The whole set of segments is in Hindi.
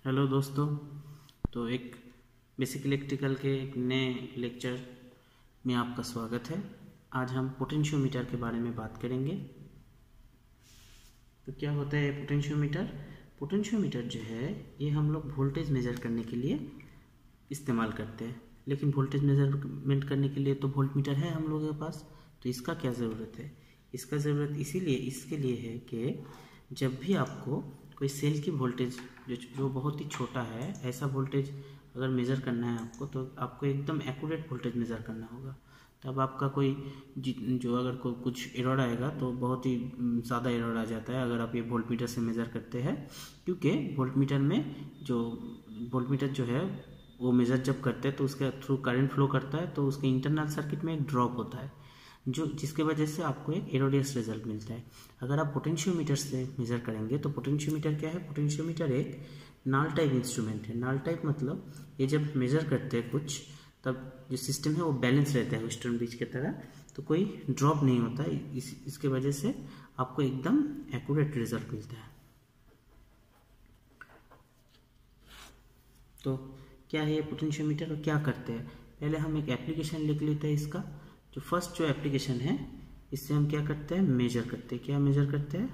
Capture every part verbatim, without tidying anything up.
हेलो दोस्तों। तो एक बेसिक इलेक्ट्रिकल के एक नए लेक्चर में आपका स्वागत है। आज हम पोटेंशियोमीटर के बारे में बात करेंगे। तो क्या होता है पोटेंशियोमीटर? पोटेंशियोमीटर जो है ये हम लोग वोल्टेज मेज़र करने के लिए इस्तेमाल करते हैं, लेकिन वोल्टेज मेज़रमेंट करने के लिए तो वोल्टमीटर है हम लोगों के पास। तो इसका क्या ज़रूरत है? इसका ज़रूरत इसीलिए इसके लिए है कि जब भी आपको कोई सेल की वोल्टेज जो जो बहुत ही छोटा है, ऐसा वोल्टेज अगर मेज़र करना है आपको, तो आपको एकदम एक्यूरेट वोल्टेज मेज़र करना होगा। तब आपका कोई जो अगर को कुछ एरर आएगा तो बहुत ही ज़्यादा एरर आ जाता है अगर आप ये वोल्टमीटर से मेज़र करते हैं, क्योंकि वोल्टमीटर में जो वोल्टमीटर जो है वो मेज़र जब करते हैं तो उसके थ्रू करंट फ्लो करता है, तो उसके इंटरनल सर्किट में एक ड्रॉप होता है जो जिसके वजह से आपको एक एरोडियस रिजल्ट मिलता है। अगर आप पोटेंशियोमीटर से मेज़र करेंगे तो पोटेंशियोमीटर क्या है? पोटेंशियोमीटर एक नाल टाइप इंस्ट्रूमेंट है। नाल टाइप मतलब ये जब मेज़र करते हैं कुछ, तब जो सिस्टम है वो बैलेंस रहता है वेस्टर्न ब्रिज की तरह, तो कोई ड्रॉप नहीं होता। इस इसके वजह से आपको एकदम एक्यूरेट रिजल्ट मिलता है। तो क्या है ये पोटेंशियोमीटर और क्या करते हैं? पहले हम एक एप्लीकेशन लिख लेते हैं इसका। जो फर्स्ट जो एप्लीकेशन है, इससे हम क्या करते हैं? मेजर करते हैं। क्या मेजर करते हैं?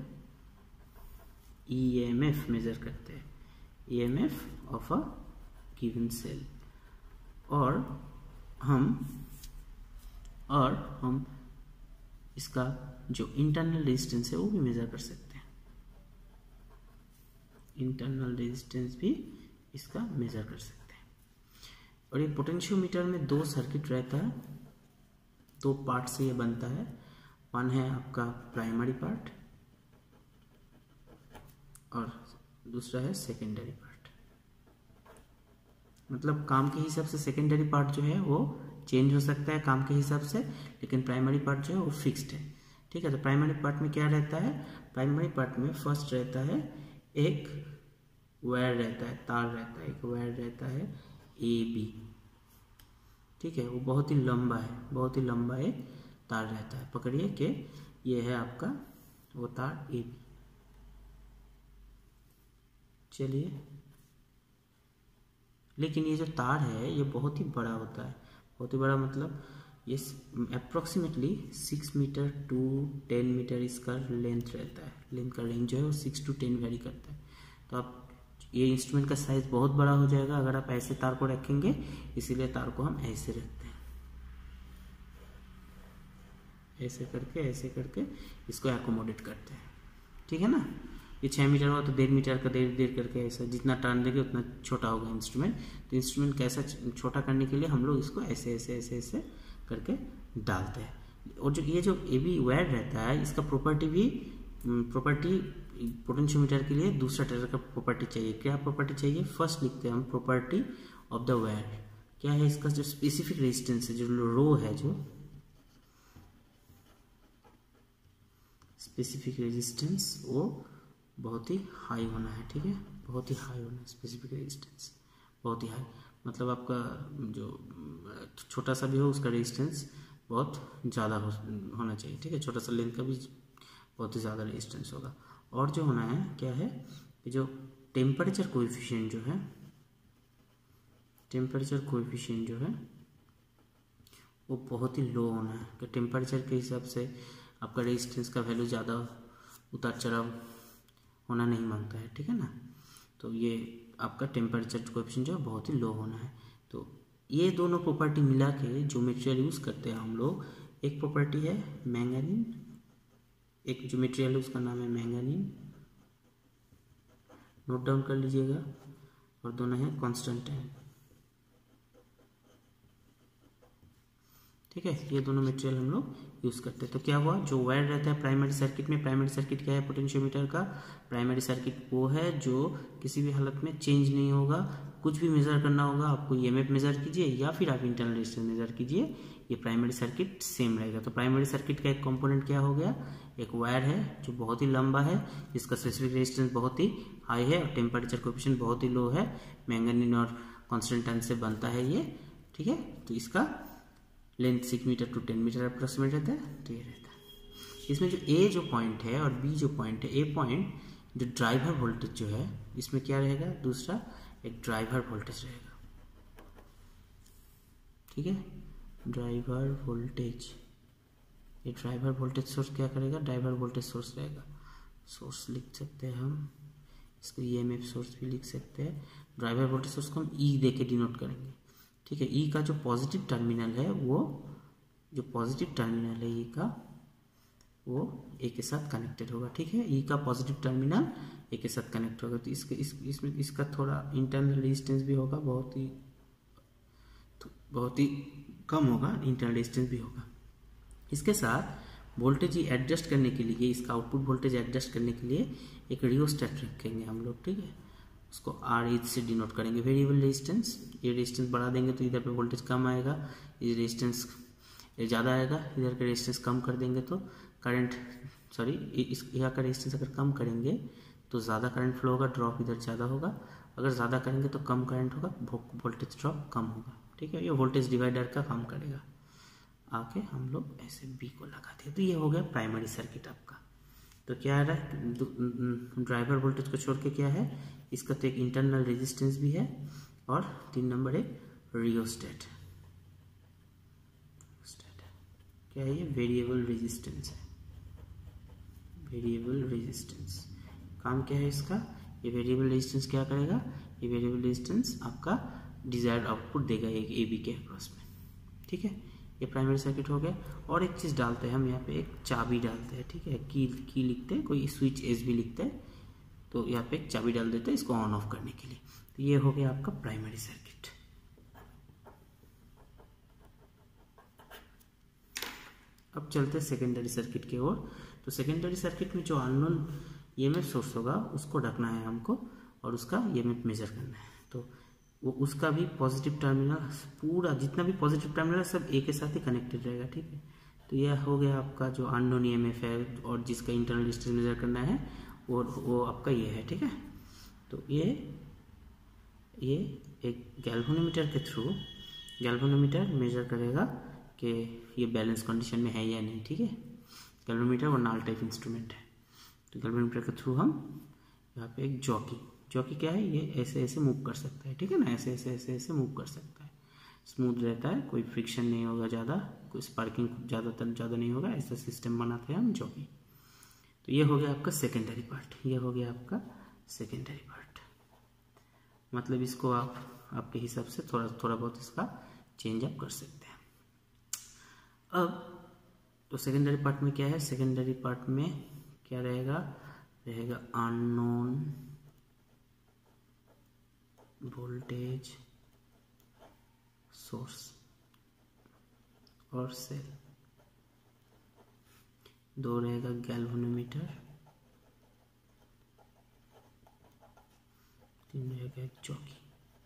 ईएमएफ मेजर करते हैं। EMF of a given cell. और हम और हम इसका जो इंटरनल रेजिस्टेंस है वो भी मेजर कर सकते हैं। इंटरनल रेजिस्टेंस भी इसका मेजर कर सकते हैं। और ये पोटेंशियोमीटर में दो सर्किट रहता है, दो पार्ट से ये बनता है। वन है आपका प्राइमरी पार्ट और दूसरा है सेकेंडरी पार्ट। मतलब काम के हिसाब से सेकेंडरी पार्ट जो है वो चेंज हो सकता है काम के हिसाब से, लेकिन प्राइमरी पार्ट जो है वो फिक्स्ड है। ठीक है। तो प्राइमरी पार्ट में क्या रहता है? प्राइमरी पार्ट में फर्स्ट रहता है एक वायर रहता है, तार रहता है, एक वायर रहता है ए बी। ठीक है। वो बहुत ही लंबा है, बहुत ही लंबा एक तार रहता है। पकड़िए कि ये है आपका वो तार ए बी। चलिए, लेकिन ये जो तार है ये बहुत ही बड़ा होता है। बहुत ही बड़ा मतलब ये approximately six metre to ten metre इसका लेंथ रहता है। लेंथ का रेंज जो है वो सिक्स टू टेन वेरी करता है। तो आप ये इंस्ट्रूमेंट का साइज बहुत बड़ा हो जाएगा अगर आप ऐसे तार को रखेंगे, इसीलिए तार को हम ऐसे रखते हैं। ऐसे करके ऐसे करके इसको एकोमोडेट करते हैं। ठीक है ना। ये छः मीटर हुआ तो डेढ़ मीटर का देर देर करके ऐसा जितना टर्न देंगे उतना छोटा होगा इंस्ट्रूमेंट। तो इंस्ट्रूमेंट कैसा छोटा करने के लिए हम लोग इसको ऐसे ऐसे ऐसे ऐसे करके डालते हैं। और जो ये जो ए बी वायर रहता है, इसका प्रॉपर्टी भी प्रॉपर्टी पोटेंशियोमीटर के लिए दूसरा तरह का प्रॉपर्टी चाहिए। क्या प्रॉपर्टी चाहिए? फर्स्ट लिखते हैं हम प्रॉपर्टी ऑफ द वायर। क्या है इसका जो स्पेसिफिक रेजिस्टेंस है, जो रो है, जो स्पेसिफिक रेजिस्टेंस वो बहुत ही हाई होना है। ठीक है। बहुत ही हाई होना है स्पेसिफिक रेजिस्टेंस, बहुत ही हाई। मतलब आपका जो छोटा सा भी हो उसका रेजिस्टेंस बहुत ज़्यादा हो, होना चाहिए। ठीक है। छोटा सा लेंथ का भी बहुत ही ज़्यादा रेजिस्टेंस होगा। और जो होना है क्या है कि जो टेम्परेचर कोएफिशिएंट जो है, टेम्परेचर कोएफिशिएंट जो है वो बहुत ही लो होना है। कि टेम्परेचर के हिसाब से आपका रेजिस्टेंस का वैल्यू ज़्यादा उतार चढ़ाव होना नहीं मांगता है। ठीक है ना। तो ये आपका टेम्परेचर कोएफिशिएंट जो है बहुत ही लो होना है। तो ये दोनों प्रॉपर्टी मिला के जो मटेरियल यूज़ करते हैं हम लोग, एक प्रॉपर्टी है मैंगनीन, एक जो मटेरियल है उसका नाम है मैंगनीन, नोट डाउन कर लीजिएगा। और दोनों है कॉन्स्टेंटाइन। ठीक है। ये दोनों मटेरियल हम लोग यूज़ करते हैं। तो क्या हुआ, जो वायर रहता है प्राइमरी सर्किट में, प्राइमरी सर्किट क्या है पोटेंशियोमीटर का? प्राइमरी सर्किट वो है जो किसी भी हालत में चेंज नहीं होगा। कुछ भी मेज़र करना होगा आपको, ईएमएफ मेज़र कीजिए या फिर आप इंटरनल रेजिस्टेंस मेज़र कीजिए, ये प्राइमरी सर्किट सेम रहेगा। तो प्राइमरी सर्किट का एक कंपोनेंट क्या हो गया? एक वायर है जो बहुत ही लंबा है, जिसका स्पेसिफिक रेजिस्टेंस बहुत ही हाई है और टेम्परेचर कोएफिशिएंट बहुत ही लो है। मैंगनीन और कॉन्स्टेंटाइन से बनता है ये। ठीक है। तो इसका length six metre to ten metre approximate रहता है। तो ये रहता है। इसमें जो ए जो पॉइंट है और बी जो पॉइंट है, ए पॉइंट जो ड्राइवर वोल्टेज जो है इसमें क्या रहेगा, दूसरा एक ड्राइवर वोल्टेज रहेगा, ठीक है, ड्राइवर वोल्टेज। ये ड्राइवर वोल्टेज सोर्स क्या करेगा, ड्राइवर वोल्टेज सोर्स रहेगा, सोर्स लिख सकते हैं हम इसको, ईएमएफ सोर्स भी लिख सकते हैं। ड्राइवर वोल्टेज सोर्स को हम ई दे के डिनोट करेंगे, ठीक है। ई का जो पॉजिटिव टर्मिनल है वो, जो पॉजिटिव टर्मिनल है ई का, वो ए के साथ कनेक्टेड होगा, ठीक है। ई का पॉजिटिव टर्मिनल ए के साथ कनेक्ट होगा, तो इसके इस इसमें इसका थोड़ा इंटरनल रेजिस्टेंस भी होगा, बहुत ही तो बहुत ही कम होगा, इंटरनल रेजिस्टेंस भी होगा। इसके साथ वोल्टेज एडजस्ट करने के लिए, इसका आउटपुट वोल्टेज एडजस्ट करने के लिए एक रियोस्टेट रखेंगे हम लोग, ठीक है। उसको आर एच से डिनोट करेंगे, वेरिएबल रेजिस्टेंस। ये रेजिस्टेंस बढ़ा देंगे तो इधर पे वोल्टेज कम आएगा, ये रेजिस्टेंस ज़्यादा आएगा, इधर का रेजिस्टेंस कम कर देंगे तो करंट, सॉरी इस यहाँ का रेजिस्टेंस अगर कम करेंगे तो ज़्यादा करंट फ्लो होगा, ड्रॉप इधर ज़्यादा होगा, अगर ज़्यादा करेंगे तो कम करंट होगा, वोल्टेज ड्रॉप कम होगा, ठीक है। ये वोल्टेज डिवाइडर का काम करेगा। आके हम लोग ऐसे बी को लगा दिए, तो ये हो गया प्राइमरी सर्किट आपका। तो क्या आ रहा है, ड्राइवर वोल्टेज को छोड़ के क्या है, इसका तो एक इंटरनल रेजिस्टेंस भी है, और तीन नंबर एक रियोस्टेट। क्या है ये, वेरिएबल रेजिस्टेंस है, वेरिएबल रेजिस्टेंस। काम क्या है इसका, ये वेरिएबल रेजिस्टेंस क्या करेगा, ये वेरिएबल रेजिस्टेंस आपका डिजायर्ड आउटपुट देगा एक ए बी के अक्रॉस में, ठीक है। ये प्राइमरी सर्किट हो गया। और एक चीज़ डालते हैं हम यहाँ पे, एक चाबी डालते हैं, ठीक है, की की लिखते हैं, कोई स्विच एस भी लिखते हैं, तो यहाँ पे एक चाबी डाल देते हैं इसको ऑन ऑफ करने के लिए। तो ये हो गया आपका प्राइमरी सर्किट। अब चलते हैं सेकेंडरी सर्किट की ओर। तो सेकेंडरी सर्किट में जो अननोन ईएमएफ सोर्स होगा उसको रखना है हमको, और उसका ईएमएफ मेजर करना है। तो वो उसका भी पॉजिटिव टर्मिनल, पूरा जितना भी पॉजिटिव टर्मिनल है सब ए के साथ ही कनेक्टेड रहेगा, ठीक है। तो यह हो गया आपका जो अननोन ईएमएफ है, और जिसका इंटरनल रेजिस्टेंस मेजर करना है वो वो आपका ये है, ठीक है। तो ये ये एक गैल्वेनोमीटर के थ्रू, गैल्वेनोमीटर मेजर करेगा कि ये बैलेंस कंडीशन में है या नहीं, ठीक है। गैल्वेनोमीटर और नाल टाइप इंस्ट्रूमेंट है। तो गैल्वेनोमीटर के थ्रू हम यहाँ पे एक जॉकी, जॉकी क्या है, ये ऐसे ऐसे मूव कर सकता है, ठीक है ना, ऐसे ऐसे ऐसे ऐसे मूव कर सकता है, स्मूथ रहता है, कोई फ्रिक्शन नहीं होगा ज़्यादा, कोई स्पार्किंग ज़्यादातर ज़्यादा नहीं होगा, ऐसा सिस्टम बनाते हैं हम जॉकी। तो ये हो गया आपका सेकेंडरी पार्ट, ये हो गया आपका सेकेंडरी पार्ट। मतलब इसको आप आपके हिसाब से थोड़ा थोड़ा बहुत इसका चेंज अप कर सकते हैं। अब तो सेकेंडरी पार्ट में क्या है, सेकेंडरी पार्ट में क्या रहेगा, रहेगा अननोन वोल्टेज सोर्स और सेल, दो रहेगा गैल्वेनोमीटर, तीन रहेगा एक जॉकी,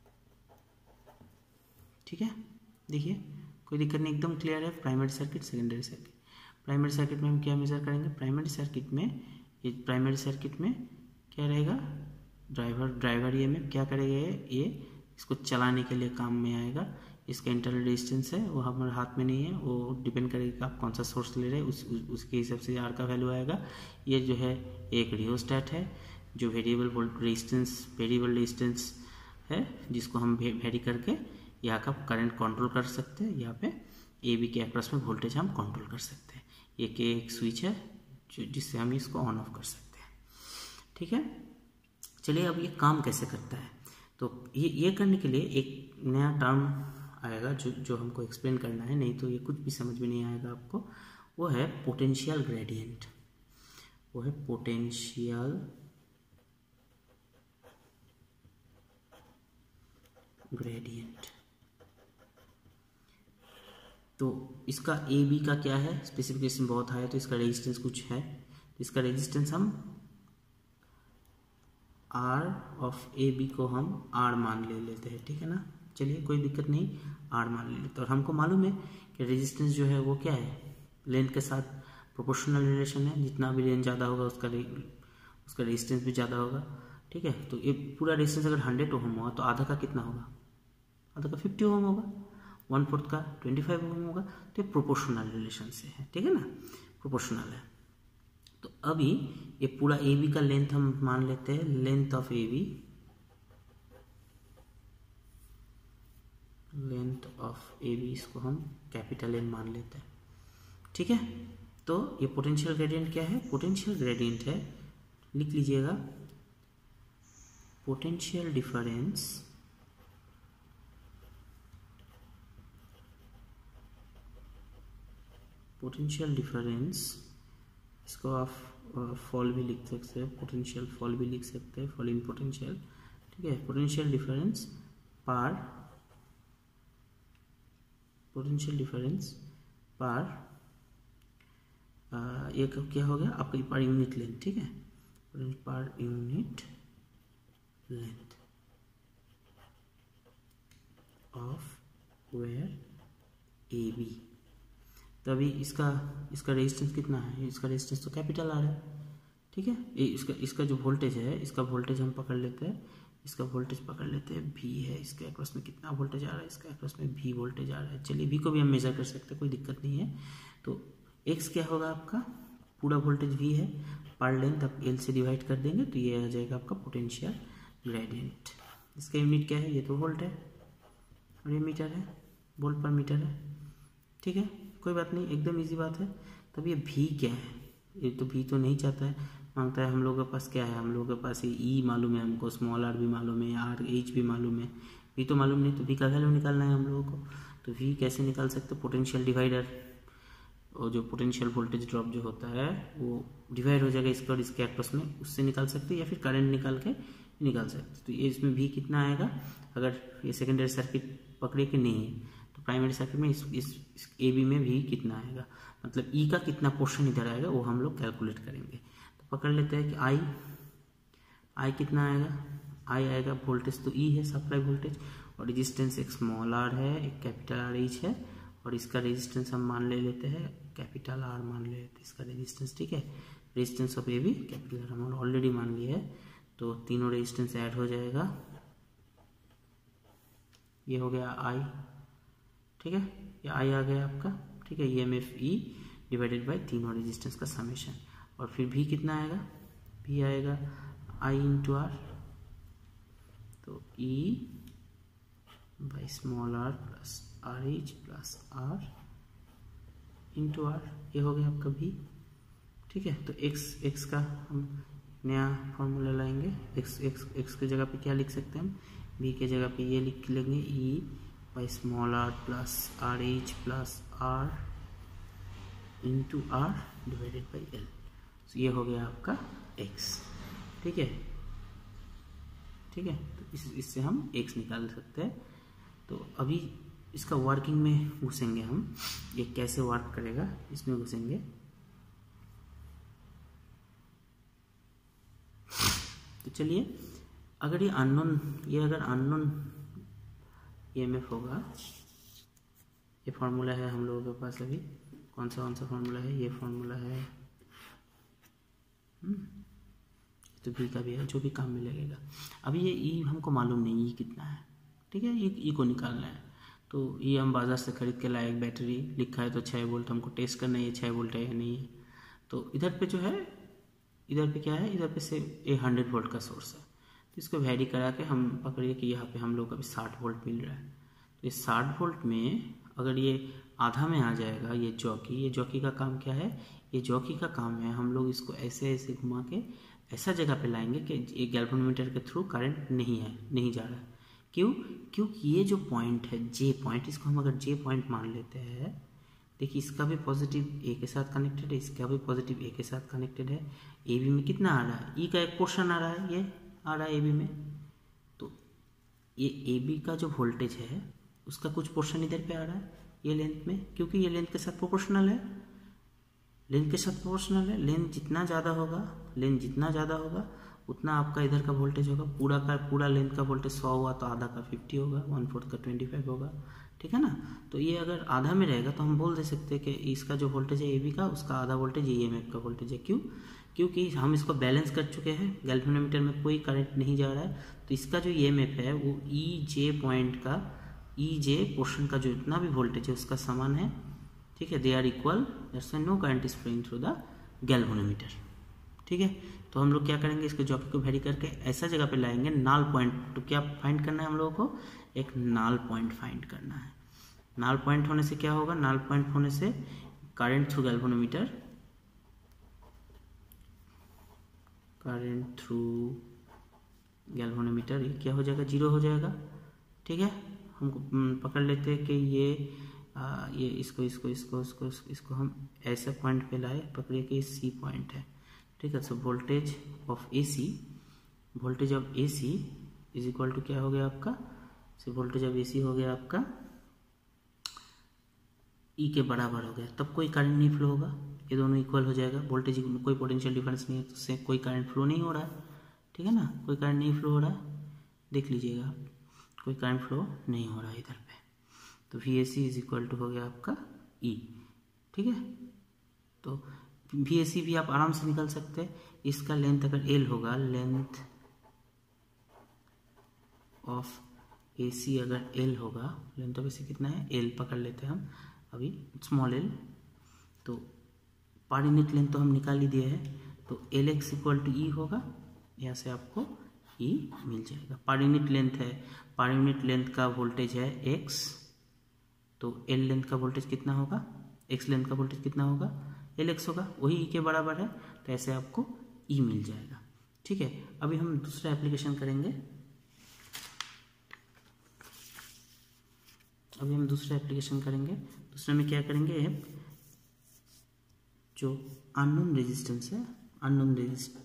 ठीक है। देखिए कोई दिक्कत नहीं, एकदम क्लियर है। Primary circuit, secondary circuit. Primary circuit में हम क्या मेजर करेंगे, प्राइमरी सर्किट में ये प्राइमरी सर्किट में क्या रहेगा, ड्राइवर ड्राइवर ईएमएफ क्या करेगा, ये इसको चलाने के लिए काम में आएगा। इसका इंटरनल रेजिस्टेंस है वो हमारे हाथ में नहीं है, वो डिपेंड करेगा आप कौन सा सोर्स ले रहे हैं, उस, उस उसके हिसाब से आर का वैल्यू आएगा। ये जो है एक रियोस्टेट है जो variable volt resistance variable resistance है, जिसको हम वेरी करके यहाँ का करंट कंट्रोल कर सकते हैं। यहाँ पे ए बी के अक्रॉस में वोल्टेज हम कंट्रोल कर सकते हैं। ये के एक स्विच है जो जिससे हम इसको ऑन ऑफ कर सकते हैं, ठीक है। चलिए अब ये काम कैसे करता है, तो ये ये करने के लिए एक नया टर्म आएगा जो जो हमको एक्सप्लेन करना है, नहीं तो ये कुछ भी समझ में नहीं आएगा आपको। वो है पोटेंशियल ग्रेडियंट, वो है पोटेंशियल ग्रेडियंट। तो इसका ए बी का क्या है, स्पेसिफिकेशन बहुत हाई है, तो इसका रेजिस्टेंस कुछ है, तो इसका रेजिस्टेंस हम आर ऑफ ए बी को हम आर मान ले लेते हैं, ठीक है ना। चलिए कोई दिक्कत नहीं, आर मान ले लेते हैं। और हमको मालूम है कि रेजिस्टेंस जो है वो क्या है, लेंथ के साथ प्रोपोर्शनल रिलेशन है, जितना भी लेंथ ज़्यादा होगा उसका उसका रेजिस्टेंस भी ज़्यादा होगा, ठीक है। तो ये पूरा रेजिस्टेंस अगर हंड्रेड ओम होगा तो आधा का कितना होगा, आधा का फिफ्टी ओम होगा, वन फोर्थ का ट्वेंटी फाइव ओम होगा। तो ये प्रोपोर्शनल रिलेशन से है, ठीक है ना, प्रोपोर्शनल है। तो अभी ये पूरा ए बी का लेंथ हम मान लेते हैं, length of A B, length of A B इसको हम कैपिटल एन मान लेते हैं, ठीक है। तो ये पोटेंशियल ग्रेडियंट क्या है, पोटेंशियल ग्रेडियंट है, लिख लीजिएगा, पोटेंशियल डिफरेंस पोटेंशियल डिफरेंस इसको आप फॉल भी लिख सकते हैं, पोटेंशियल फॉल भी लिख सकते हैं, फॉल इन पोटेंशियल, ठीक है। पोटेंशियल डिफरेंस पार पोटेंशियल डिफरेंस पार ये क्या हो गया आपका, पर यूनिट लेंथ, ठीक है, पर unit length of wire A B. तभी इसका इसका रेजिस्टेंस कितना है, इसका रेजिस्टेंस तो कैपिटल आ रहा है, ठीक है। ये इसका इसका जो वोल्टेज है, इसका वोल्टेज हम पकड़ लेते हैं, इसका वोल्टेज पकड़ लेते हैं भी है, इसके अक्रॉस में कितना वोल्टेज आ रहा है, इसके अक्रॉस में भी वोल्टेज आ रहा है। चलिए भी को भी हम मेजर कर सकते हैं, कोई दिक्कत नहीं है। तो एक्स क्या होगा आपका, पूरा वोल्टेज वी है, पर लेंथ आप एल से डिवाइड कर देंगे तो ये आ जाएगा आपका पोटेंशियल ग्रेडियंट। इसका यूनिट क्या है, ये तो वोल्ट है और ये मीटर है, वोल्ट पर मीटर है, ठीक है, कोई बात नहीं, एकदम इजी बात है। तब ये भी क्या है, ये तो भी तो नहीं चाहता है, मांगता है हम लोगों के पास क्या है, हम लोगों के पास ये ई मालूम है हमको, स्मॉल आर भी मालूम है, आर एच भी मालूम है, भी तो मालूम नहीं, तो भी का वैल्यू निकालना है हम लोगों को। तो वी कैसे निकाल सकते, पोटेंशियल डिवाइडर, और जो पोटेंशियल वोल्टेज ड्रॉप जो होता है वो डिवाइड हो जाएगा इसका और इसके अक्रॉस में, उससे निकाल सकते हैं, या फिर करंट निकाल के निकाल सकते। तो ये इसमें भी कितना आएगा, अगर ये सेकेंडरी सर्किट पकड़े कि नहीं है तो प्राइमरी सर्किट में इस इस, इस ए बी में भी कितना आएगा, मतलब ई का कितना पोर्शन इधर आएगा वो हम लोग कैलकुलेट करेंगे। तो पकड़ लेते हैं कि आई आई कितना आएगा, आई आएगा, वोल्टेज तो ई है सप्लाई वोल्टेज, और रेजिस्टेंस एक स्मॉल आर है, एक कैपिटल आर एच है, और इसका रेजिस्टेंस हम मान ले लेते हैं कैपिटल आर मान ले लेते हैं इसका रेजिस्टेंस, ठीक है। Resistance of A B capital R हम ऑलरेडी मान लिया है, तो तीनों रेजिस्टेंस ऐड हो जाएगा, ये हो गया आई, ठीक है, ये आई आ गया आपका, ठीक है। E M F E divided by तीनों रेजिस्टेंस का समेशन, और फिर भी कितना आएगा, भी आएगा आई इंटू आर, तो E by small R plus R H plus R into R, ये हो गया आपका भी, ठीक है। तो x x का हम नया फॉर्मूला लाएंगे, x x x की जगह पे क्या लिख सकते हैं हम, b के जगह पे ये लिख लेंगे e by small R plus R H plus R into R divided by L. तो ये हो गया आपका x, ठीक है, ठीक है। तो इस इससे हम x निकाल सकते हैं। तो अभी इसका वर्किंग में घुसेंगे हम, ये कैसे वर्क करेगा इसमें घुसेंगे। तो चलिए, अगर ये अननोन ये अगर अननोन ईएमएफ होगा, ये फॉर्मूला है हम लोगों के पास अभी, कौन सा कौन सा फॉर्मूला है, ये फॉर्मूला है, तो भी का भी है, जो भी काम में लगेगा। अभी ये ई हमको मालूम नहीं ई कितना है, ठीक है, ये ई को निकालना है। तो ये हम बाज़ार से ख़रीद के लाए, एक बैटरी लिखा है तो छः वोल्ट, हमको टेस्ट करना है ये छः वोल्ट है या नहीं है। तो इधर पे जो है, इधर पे क्या है, इधर पे से ये हंड्रेड वोल्ट का सोर्स है, तो इसको वैरी करा के हम पकड़िए कि यहाँ पे हम लोग अभी साठ वोल्ट मिल रहा है। तो ये साठ वोल्ट में अगर ये आधा में आ जाएगा, ये जॉकी, ये जॉकी का काम क्या है, ये जॉकी का काम है हम लोग इसको ऐसे ऐसे घुमा के ऐसा जगह पे लाएंगे कि ये गैल्वेनोमीटर के थ्रू करंट नहीं है, नहीं जा रहा है। क्यों, क्योंकि ये जो पॉइंट है जे पॉइंट, इसको हम अगर जे पॉइंट मान लेते हैं, देखिए इसका भी पॉजिटिव ए के साथ कनेक्टेड है, इसका भी पॉजिटिव ए के साथ कनेक्टेड है। ए बी में कितना आ रहा है, ई का एक पोर्शन आ रहा है, ये आ रहा है ए बी में, तो ये ए बी का जो वोल्टेज है उसका कुछ पोर्शन इधर पे आ रहा है ये लेंथ में, क्योंकि ये लेंथ के साथ प्रोपोर्शनल है, लेंथ के साथ प्रोपोर्शनल है। लेंथ जितना ज़्यादा होगा, लेंथ जितना ज़्यादा होगा उतना आपका इधर का वोल्टेज होगा। पूरा का पूरा लेंथ का वोल्टेज सौ हुआ तो आधा का फिफ्टी होगा, वन फोर्थ का ट्वेंटी फाइव होगा, ठीक है ना। तो ये अगर आधा में रहेगा तो हम बोल दे सकते हैं कि इसका जो वोल्टेज है ए बी का, उसका आधा वोल्टेज ई एम एफ का वोल्टेज है। क्यों, क्योंकि हम इसको बैलेंस कर चुके हैं, गैल्वेनोमीटर में कोई करंट नहीं जा रहा है, तो इसका जो ई एम एफ है वो ई जे पॉइंट का, ई जे पोर्शन का जो इतना भी वोल्टेज है उसका समान है, ठीक है, they are equal, that's why no current is flowing through the galvanometer. ठीक है। तो हम लोग क्या करेंगे, इसके जॉकी को वेरी करके ऐसा जगह पे लाएंगे नाल पॉइंट। तो क्या फाइंड करना है हम लोगों को, एक नाल पॉइंट फाइंड करना है। नाल पॉइंट होने से क्या होगा, नाल पॉइंट होने से current through galvanometer, current through galvanometer ये क्या हो जाएगा, जीरो हो जाएगा। ठीक है, हमको पकड़ लेते हैं कि ये आ, ये इसको इसको इसको इसको इसको हम ऐसे पॉइंट पे लाए, पकड़े कि सी पॉइंट है। ठीक है, so voltage of A C, voltage of A C is equal to क्या हो गया आपका, सो वोल्टेज ऑफ ए सी हो गया आपका ई के बराबर हो गया, तब कोई करंट नहीं फ्लो होगा, ये दोनों इक्वल हो जाएगा। वोल्टेज में कोई पोटेंशियल डिफरेंस नहीं है, तो उससे कोई करंट फ्लो नहीं हो रहा है। ठीक है ना, कोई करंट नहीं फ्लो हो रहा है, देख लीजिएगा कोई करंट फ्लो नहीं हो रहा है इधर पे। तो V A C is equal to हो गया आपका ई। ठीक है, तो वी ए सी भी आप आराम से निकाल सकते हैं। इसका लेंथ अगर एल होगा, लेंथ ऑफ ए सी अगर एल होगा, लेंथ ऑफ ए सी कितना है, एल पकड़ लेते हैं हम अभी, स्मॉल एल। तो पर यूनिट लेंथ तो हम निकाल ही दिए हैं, तो L X equal to E होगा, यहाँ से आपको ई मिल जाएगा। पर यूनिट लेंथ है, पर यूनिट लेंथ का वोल्टेज है एक्स, तो एल लेंथ का वोल्टेज कितना होगा, एक्स लेंथ का वोल्टेज कितना होगा, एल एक्स होगा, वही ई के बराबर है, तो ऐसे आपको ई मिल जाएगा। ठीक है, अभी हम दूसरा एप्लीकेशन करेंगे। अभी हम दूसरा एप्लीकेशन करेंगे। दूसरे में क्या करेंगे, जो अननोन रेजिस्टेंस है, अननोन रेजिस्टेंस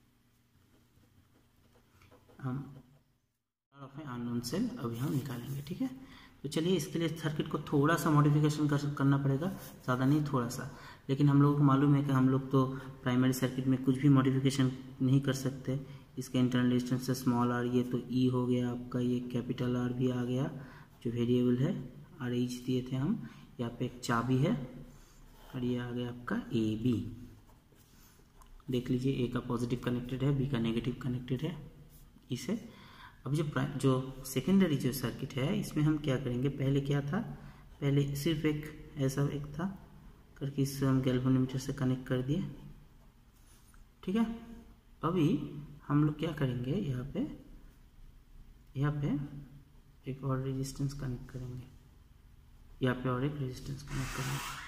हम अननोन सेल अभी हम निकालेंगे। ठीक है, तो चलिए इसके लिए सर्किट को थोड़ा सा मॉडिफिकेशन कर करना पड़ेगा, ज़्यादा नहीं थोड़ा सा। लेकिन हम लोगों को मालूम है कि हम लोग तो प्राइमरी सर्किट में कुछ भी मॉडिफिकेशन नहीं कर सकते। इसका इंटरनल रेजिस्टेंस है स्मॉल आर, ये तो ई हो गया आपका, ये कैपिटल आर भी आ गया जो वेरिएबल है, आर एच दिए थे हम, यहाँ पे एक चाबी है, और ये आ गया आपका ए बी। देख लीजिए, ए का पॉजिटिव कनेक्टेड है, बी का नेगेटिव कनेक्टेड है इसे। अब जो जो सेकेंडरी जो सर्किट है, इसमें हम क्या करेंगे, पहले क्या था, पहले सिर्फ एक ऐसा एक था करके इससे हम गैल्वेनोमीटर से कनेक्ट कर दिए। ठीक है, अभी हम लोग क्या करेंगे, यहाँ पे यहाँ पे एक और रेजिस्टेंस कनेक्ट करेंगे, यहाँ पे और एक रेजिस्टेंस कनेक्ट करेंगे।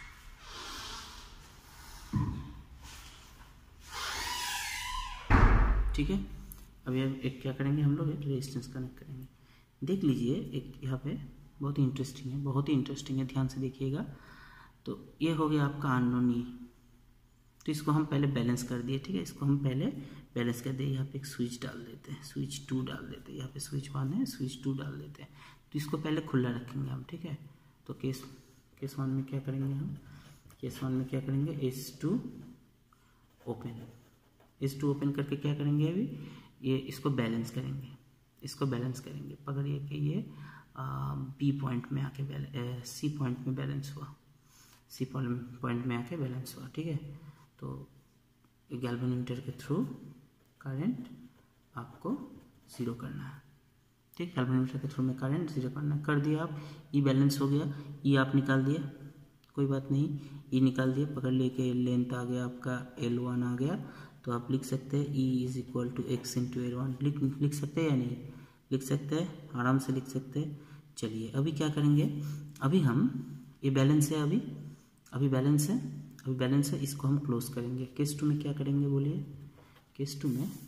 ठीक है, अभी एक क्या करेंगे हम लोग, एक रेजिस्टेंस कनेक्ट करेंगे। देख लीजिए, एक यहाँ पे बहुत ही इंटरेस्टिंग है, बहुत ही इंटरेस्टिंग है, ध्यान से देखिएगा। तो ये हो गया आपका अननोन ई, तो इसको हम पहले बैलेंस कर दिए। ठीक है, इसको हम पहले बैलेंस कर दिए। यहाँ पे एक स्विच डाल देते हैं, स्विच टू डाल देते हैं, यहाँ पे स्विच वन है, स्विच टू डाल देते हैं। तो इसको पहले खुला रखेंगे हम। ठीक है, तो केस केस वन में क्या करेंगे हम, केस वन में क्या करेंगे, S two open, S two open करके क्या करेंगे, अभी ये इसको बैलेंस करेंगे, इसको बैलेंस करेंगे। पकड़िए कि ये बी पॉइंट में आके बैलेंस, सी पॉइंट में बैलेंस हुआ, सी पॉइंट में आके बैलेंस हुआ। ठीक है, तो गैल्वेनोमीटर के थ्रू करंट आपको जीरो करना है। ठीक, गैल्वेनोमीटर के थ्रू में करंट जीरो करना है, कर दिया आप, ई बैलेंस हो गया, ई आप निकाल दिए, कोई बात नहीं, ई निकाल दिए, पकड़ लिए कि लेंथ आ गया आपका एल वन आ गया, तो आप लिख सकते हैं E is equal to X into L one, लिख लिख सकते हैं या नहीं लिख सकते हैं, आराम से लिख सकते हैं। चलिए अभी क्या करेंगे, अभी हम ये बैलेंस है, अभी अभी बैलेंस है, अभी बैलेंस है, इसको हम क्लोज करेंगे। केस टू में क्या करेंगे बोलिए, केस टू में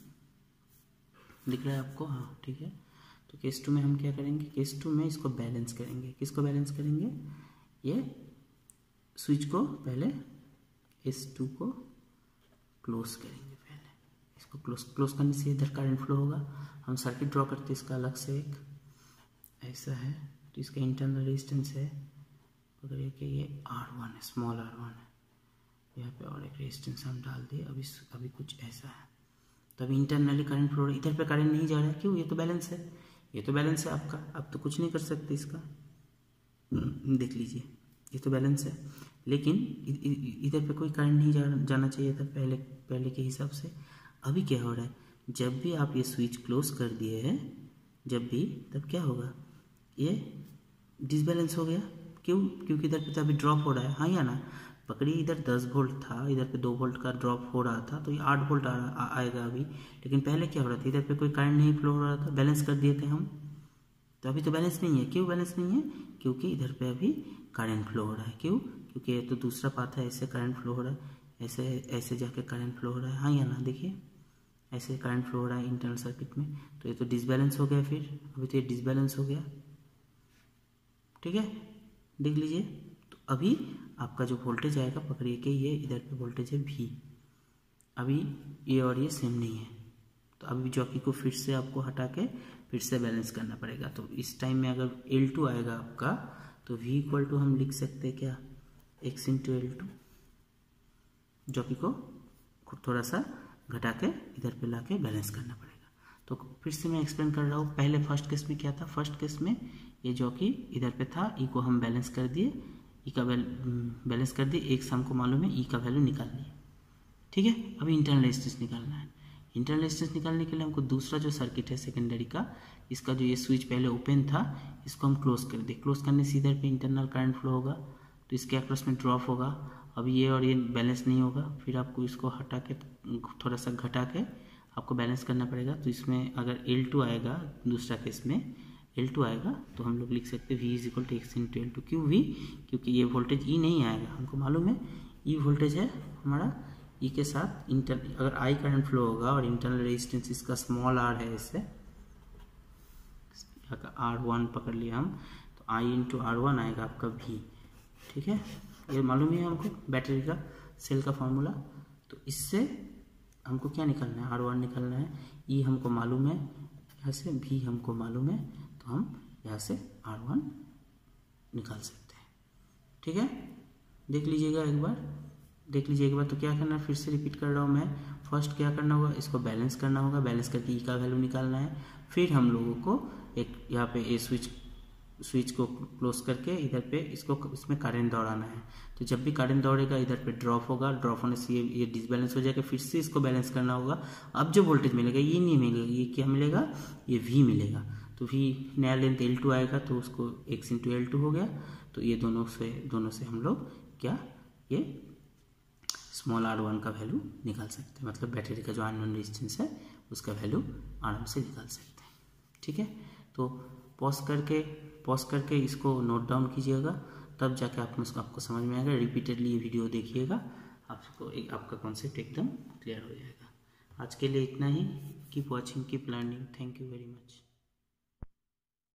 दिख रहा है आपको, हाँ ठीक है। तो केस टू में हम क्या करेंगे, केस टू में इसको बैलेंस करेंगे। किसको बैलेंस करेंगे, ये स्विच को पहले एस टू को क्लोज करेंगे, पहले इसको क्लोज क्लोज करने से इधर करंट फ्लो होगा। हम सर्किट ड्रॉ करते हैं इसका अलग से, एक ऐसा है, तो इसका इंटरनल रेजिस्टेंस है, पकड़िए कि ये आर वन है, स्मॉल आर वन है, यहाँ पे और एक रेजिस्टेंस हम डाल दिए। अभी अभी कुछ ऐसा है, तो अभी इंटरनली करंट फ्लो, इधर पे करंट नहीं जा रहा है, क्यों, ये तो बैलेंस है, ये तो बैलेंस है आपका, अब तो कुछ नहीं कर सकते इसका, देख लीजिए ये तो बैलेंस है, लेकिन इधर पे कोई करंट नहीं जा, जाना चाहिए था पहले पहले के हिसाब से। अभी क्या हो रहा है, जब भी आप ये स्विच क्लोज कर दिए हैं, जब भी, तब क्या होगा, ये डिसबैलेंस हो गया, क्यों, क्योंकि इधर पे तो अभी ड्रॉप हो रहा है, हाँ या ना, पकड़िए इधर दस वोल्ट था, इधर पे दो वोल्ट का ड्रॉप हो रहा था, तो ये आठ वोल्ट आ, आ, आएगा अभी। लेकिन पहले क्या हो रहा था, इधर पे कोई करंट नहीं फ्लो हो रहा था, बैलेंस कर दिए थे हम, तो अभी तो बैलेंस नहीं है। क्यों बैलेंस नहीं है? क्योंकि इधर पे अभी करंट फ्लो हो रहा है। क्यों? क्योंकि ये तो दूसरा पाथ है, ऐसे करंट फ्लो हो रहा है, ऐसे ऐसे जाके करंट फ्लो हो रहा है, हाँ या ना? देखिए ऐसे करंट फ्लो हो रहा है इंटरनल सर्किट में, तो ये तो डिसबैलेंस हो गया। फिर अभी तो ये डिसबैलेंस हो गया, ठीक है, देख लीजिए। तो अभी आपका जो वोल्टेज आएगा, पकड़िए कि ये इधर पे वोल्टेज है वी, अभी ये और ये सेम नहीं है, तो अभी जॉकी को फिर से आपको हटा के फिर से बैलेंस करना पड़ेगा। तो इस टाइम में अगर एल टू आएगा आपका, तो वी इक्वल टू हम लिख सकते हैं क्या, X into L two, jockey को थोड़ा सा घटा के इधर पे ला के बैलेंस करना पड़ेगा। तो फिर से मैं एक्सप्लेन कर रहा हूँ। पहले फर्स्ट केस में क्या था, फर्स्ट केस में ये जॉकी इधर पे था, ई को हम बैलेंस कर दिए, ई का बैलेंस कर दिए, एक हमको मालूम है ई का वैल्यू निकाल लिए, ठीक है। अभी इंटरनल रेजिस्टेंस निकालना है। इंटरनल रेजिस्टेंस निकालने के लिए हमको दूसरा जो सर्किट है सेकेंडरी का, इसका जो ये स्विच पहले ओपन था, इसको हम क्लोज कर दें। क्लोज करने से इधर पे इंटरनल करंट फ्लो होगा, तो इसके अक्रॉस में ड्रॉप होगा। अभी ये और ये बैलेंस नहीं होगा, फिर आपको इसको हटा के थोड़ा सा घटा के आपको बैलेंस करना पड़ेगा। तो इसमें अगर एल टू आएगा, दूसरा केस में एल टू आएगा, तो हम लोग लिख सकते हैं V is equal to X into L two. क्यों वी? क्योंकि ये वोल्टेज ई नहीं आएगा, हमको मालूम है ई वोल्टेज है हमारा, ई के साथ इंटर अगर आई करंट फ्लो होगा और इंटरनल रेजिस्टेंस इसका स्मॉल आर है, इससे आर वन पकड़ लिया हम, तो आई इंटू आर वन आएगा आपका वी, ठीक है। ये मालूम है हमको बैटरी का सेल का फॉर्मूला। तो इससे हमको क्या निकालना है, आर वन निकालना है, ई हमको मालूम है यहाँ से, वी हमको मालूम है, तो हम यहाँ से आर वन निकाल सकते हैं, ठीक है। देख लीजिएगा एक बार, देख लीजिए एक बार। तो क्या करना है, फिर से रिपीट कर रहा हूँ मैं। फर्स्ट क्या करना होगा, इसको बैलेंस करना होगा, बैलेंस करके ई का वैल्यू निकालना है। फिर हम लोगों को एक यहाँ पे ए स्विच स्विच को क्लोज करके इधर पे इसको इसमें करंट दौड़ाना है। तो जब भी करंट दौड़ेगा इधर पे ड्रॉप होगा, ड्रॉप होने से ये ये डिसबैलेंस हो जाएगा, फिर से इसको बैलेंस करना होगा। अब जो वोल्टेज मिलेगा ये नहीं मिलेगा, ये क्या मिलेगा, ये वी मिलेगा। तो वी नया लेंथ एल टू आएगा, तो उसको एक्स इंटू एल टू हो गया। तो ये दोनों से दोनों से हम लोग क्या, ये स्मॉल आर वन का वैल्यू निकाल सकते हैं, मतलब बैटरी का जो अननोन रेजिस्टेंस है उसका वैल्यू आराम से निकाल सकते हैं, ठीक है। तो पॉज करके पॉज करके इसको नोट डाउन कीजिएगा, तब जाके आप आपको समझ में आएगा। रिपीटेडली ये वीडियो देखिएगा, आपको एक आपका कॉन्सेप्ट एकदम क्लियर हो जाएगा। आज के लिए इतना ही। Keep watching, keep learning. Thank you very much.